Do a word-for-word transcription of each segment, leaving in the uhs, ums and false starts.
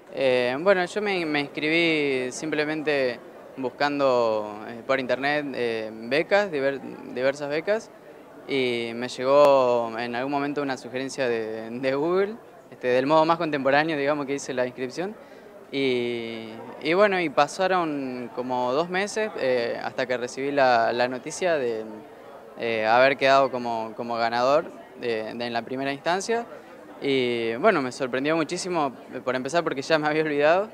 Eh, bueno, yo me, me inscribí simplemente buscando eh, por internet eh, becas, diver- diversas becas, y me llegó en algún momento una sugerencia de, de Google, este, del modo más contemporáneo, digamos, que hice la inscripción. Y, y bueno, y pasaron como dos meses eh, hasta que recibí la, la noticia de eh, haber quedado como, como ganador de, de en la primera instancia. Y bueno, me sorprendió muchísimo, eh, por empezar porque ya me había olvidado,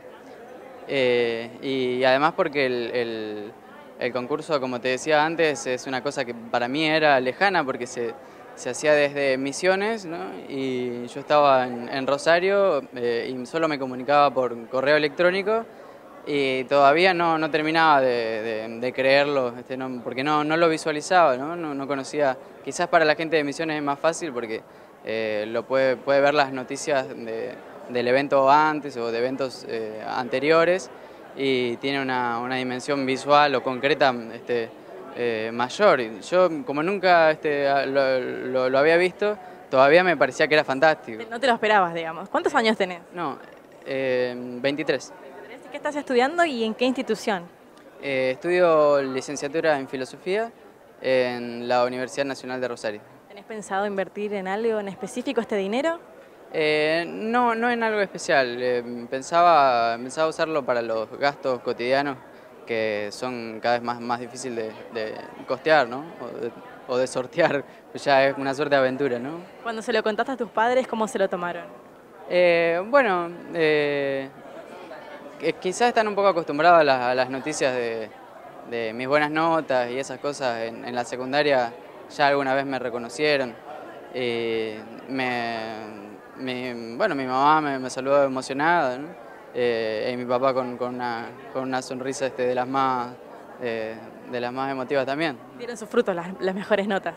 eh, y además porque el, el- el concurso, como te decía antes, es una cosa que para mí era lejana porque se, se hacía desde Misiones, ¿no? Y yo estaba en, en Rosario eh, y solo me comunicaba por correo electrónico y todavía no, no terminaba de, de- de creerlo, este, no- porque no, no lo visualizaba, ¿no? No, no conocía, quizás para la gente de Misiones es más fácil porque eh, lo puede, puede ver las noticias de- del evento antes o de eventos eh, anteriores y tiene una, una dimensión visual o concreta este, eh, mayor. Y yo como nunca este, lo, lo- lo había visto, todavía me parecía que era fantástico. No te lo esperabas, digamos. ¿Cuántos años tenés? No, eh, veintitrés. veintitrés. ¿Y qué estás estudiando y en qué institución? Eh, estudio licenciatura en filosofía en la Universidad Nacional de Rosario. ¿Tenés pensado invertir en algo en específico este dinero? Eh, no, no en algo especial. eh, pensaba, pensaba usarlo para los gastos cotidianos que son cada vez más, más difíciles de, de costear, ¿no? O de, o de sortear, pues ya es una suerte de aventura, ¿no? Cuando se lo contaste a tus padres, ¿cómo se lo tomaron? Eh, bueno, eh, que quizás están un poco acostumbrados a las, a las noticias de, de mis buenas notas y esas cosas. En, en la secundaria ya alguna vez me reconocieron. Y me, mi, bueno, mi mamá me, me saludó emocionada, ¿no? Eh, y mi papá con, con una, con una sonrisa este, de las más, eh, de las más emotivas también. Dieron sus frutos las, las mejores notas.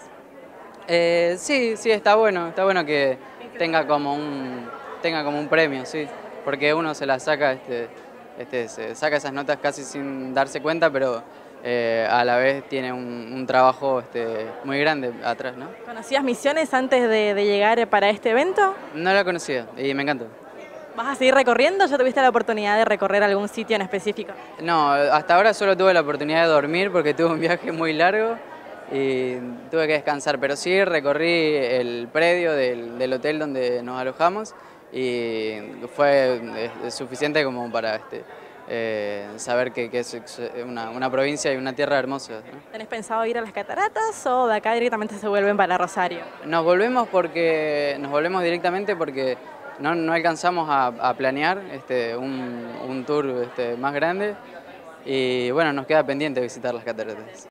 Eh, sí, sí, está bueno, está bueno que tenga como un, tenga como un premio, sí, porque uno se las saca, este, este, se saca esas notas casi sin darse cuenta, pero eh, a la vez tiene un, un trabajo este, muy grande atrás, ¿no? ¿Conocías Misiones antes de, de llegar para este evento? No la conocía y me encantó. ¿Vas a seguir recorriendo? ¿Ya tuviste la oportunidad de recorrer algún sitio en específico? No, hasta ahora solo tuve la oportunidad de dormir porque tuve un viaje muy largo y tuve que descansar, pero sí recorrí el predio del, del hotel donde nos alojamos y fue eh, suficiente como para este, eh, saber que, que es una, una provincia y una tierra hermosa, ¿no? ¿Tenés pensado ir a las cataratas o de acá directamente se vuelven para Rosario? Nos volvemos porque nos volvemos directamente porque no, no alcanzamos a, a planear este, un, un tour este, más grande y bueno, nos queda pendiente visitar las cataratas.